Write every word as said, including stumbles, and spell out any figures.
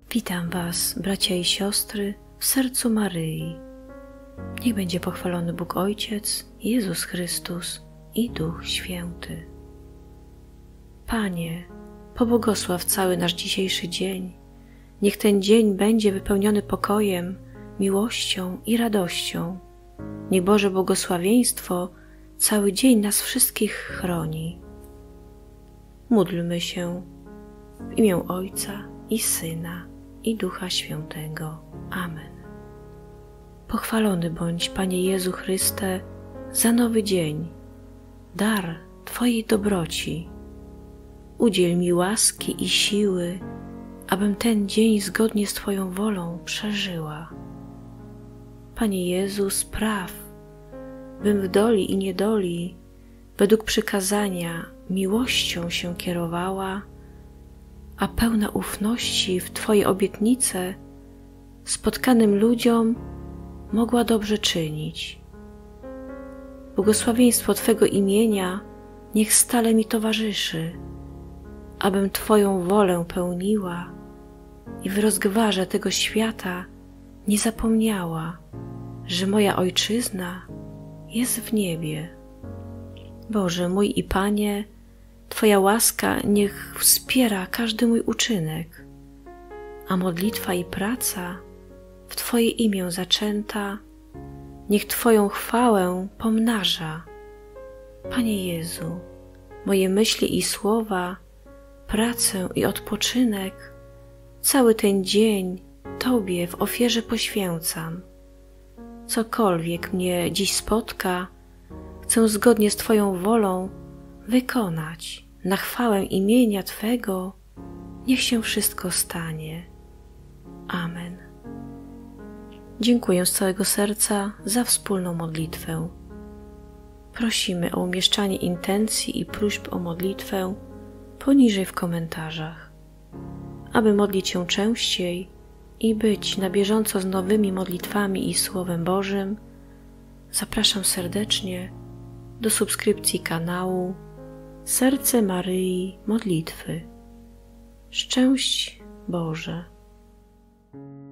Witam Was, bracia i siostry, w sercu Maryi. Niech będzie pochwalony Bóg Ojciec, Jezus Chrystus i Duch Święty. Panie, pobłogosław cały nasz dzisiejszy dzień. Niech ten dzień będzie wypełniony pokojem, miłością i radością. Niech Boże błogosławieństwo cały dzień nas wszystkich chroni. Módlmy się w imię Ojca i Syna i Ducha Świętego. Amen. Pochwalony bądź, Panie Jezu Chryste, za nowy dzień, dar Twojej dobroci. Udziel mi łaski i siły, abym ten dzień zgodnie z Twoją wolą przeżyła. Panie Jezu, spraw, bym w doli i niedoli według przykazania miłością się kierowała, a pełna ufności w Twoje obietnice spotkanym ludziom mogła dobrze czynić. Błogosławieństwo Twego imienia niech stale mi towarzyszy, abym Twoją wolę pełniła i w rozgwarze tego świata nie zapomniała, że moja Ojczyzna jest w niebie. Boże mój i Panie, Twoja łaska niech wspiera każdy mój uczynek, a modlitwa i praca w Twoje imię zaczęta, niech Twoją chwałę pomnaża. Panie Jezu, moje myśli i słowa, pracę i odpoczynek, cały ten dzień Tobie w ofierze poświęcam. Cokolwiek mnie dziś spotka, chcę zgodnie z Twoją wolą wykonać. Na chwałę imienia Twego niech się wszystko stanie. Amen. Dziękuję z całego serca za wspólną modlitwę. Prosimy o umieszczanie intencji i próśb o modlitwę poniżej w komentarzach. Aby modlić się częściej i być na bieżąco z nowymi modlitwami i Słowem Bożym, zapraszam serdecznie do subskrypcji kanału Serce Maryi Modlitwy. Szczęść Boże!